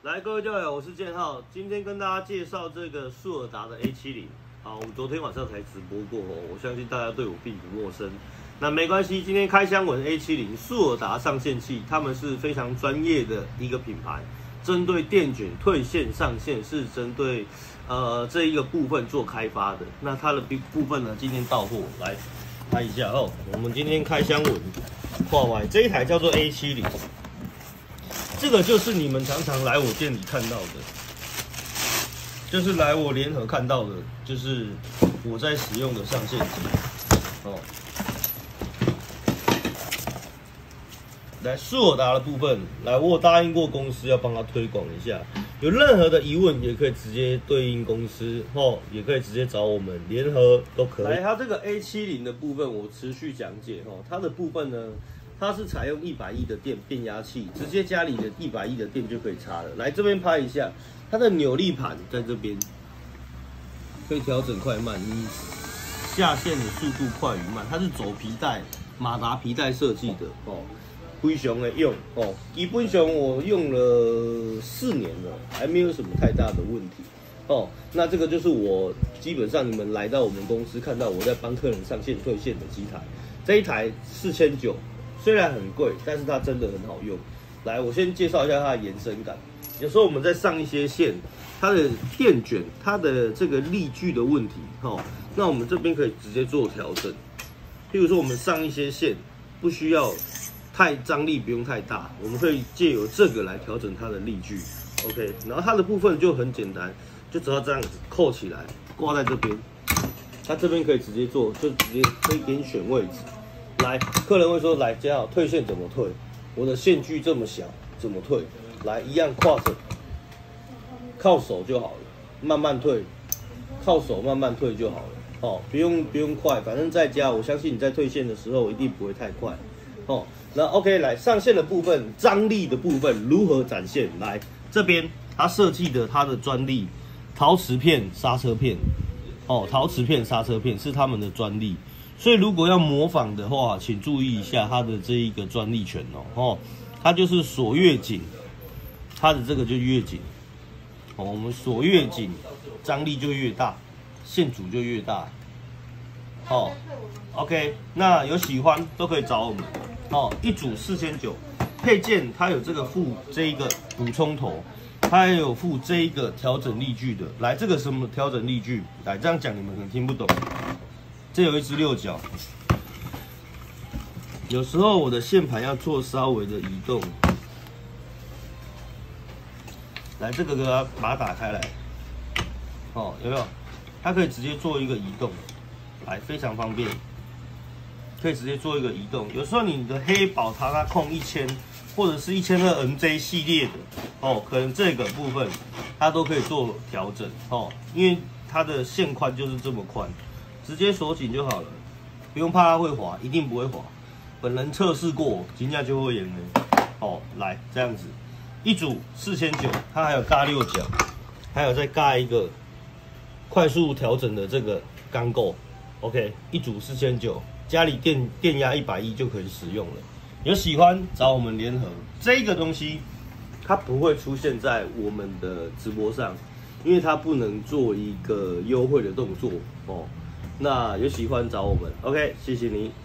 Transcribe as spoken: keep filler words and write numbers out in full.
来，各位教友，我是建浩，今天跟大家介绍这个速尔达的 A 七十。好，我们昨天晚上才直播过哦，我相信大家对我并不陌生。那没关系，今天开箱文 A 七十速尔达上线器，他们是非常专业的一个品牌，针对电卷退线上线是针对呃这一个部分做开发的。那它的部分呢，今天到货，来拍一下哦。我们今天开箱文画完这一台叫做 A 七十。这个就是你们常常来我店里看到的，就是来我联合看到的，就是我在使用的上线机哦。来速尔达的部分，来我有答应过公司要帮他推广一下，有任何的疑问也可以直接对应公司哦，也可以直接找我们联合都可以。来，它这个 A 七十 的部分我持续讲解哦，它的部分呢。它是采用一百亿的电变压器，直接家里的一百亿的电就可以插了。来这边拍一下，它的扭力盘在这边，可以调整快慢，你下线的速度快与慢。它是走皮带，马达皮带设计的哦，非常的用哦。基本上我用了四年了，还没有什么太大的问题哦。那这个就是我基本上你们来到我们公司看到我在帮客人上线退线的机台，这一台四千九。虽然很贵，但是它真的很好用。来，我先介绍一下它的延伸感。有时候我们在上一些线，它的电卷、它的这个力矩的问题，哦，那我们这边可以直接做调整。譬如说，我们上一些线不需要太张力，不用太大，我们可以借由这个来调整它的力矩。OK， 然后它的部分就很简单，就只要这样子扣起来，挂在这边。它这边可以直接做，就直接可以给你选位置。来，客人会说：“来，这样退线怎么退？我的线距这么小，怎么退？”来，一样跨手，靠手就好了，慢慢退，靠手慢慢退就好了。哦，不用不用快，反正在家，我相信你在退线的时候一定不会太快。哦，那 OK， 来上线的部分，张力的部分如何展现？来，这边它设计的它的专利，陶瓷片刹车片，哦，陶瓷片刹车片是他们的专利。所以如果要模仿的话，请注意一下它的这一个专利权哦，哦，它就是锁越紧，它的这个就越紧，哦，我们锁越紧，张力就越大，线阻就越大，哦 ，OK， 那有喜欢都可以找我们，哦，一组四千九，配件它有这个附这一个补充头，它还有附这一个调整力矩的，来这个什么调整力矩，来这样讲你们可能听不懂。这有一只六角，有时候我的线盘要做稍微的移动，来这个给它把它打开来，哦，有没有？它可以直接做一个移动，来非常方便，可以直接做一个移动。有时候你的黑宝它它控一千或者是一千二 N J 系列的，哦，可能这个部分它都可以做调整，哦，因为它的线宽就是这么宽。直接锁紧就好了，不用怕它会滑，一定不会滑。本人测试过，金价就会赢了。哦，来这样子，一组四千九，它还有尬六角，还有再尬一个快速调整的这个钢构。OK， 一组四千九，家里电电压一百一就可以使用了。有喜欢找我们联合，这个东西它不会出现在我们的直播上，因为它不能做一个优惠的动作哦。那有喜欢找我们 ，OK， 谢谢你。